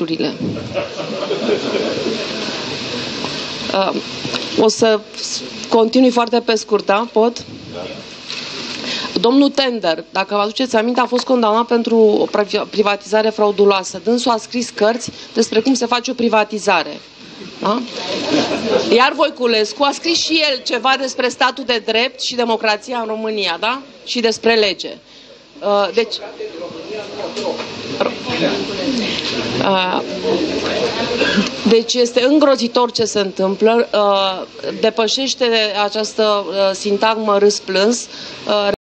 texturile. O să continui foarte pe scurt, da? Pot? Domnul Tender, dacă vă aduceți aminte, a fost condamnat pentru o privatizare frauduloasă. Dânsul a scris cărți despre cum se face o privatizare. Da? Iar Voiculescu a scris și el ceva despre statul de drept și democrația în România, da? Și despre lege. Deci este îngrozitor ce se întâmplă, depășește această sintagmă râs plâns.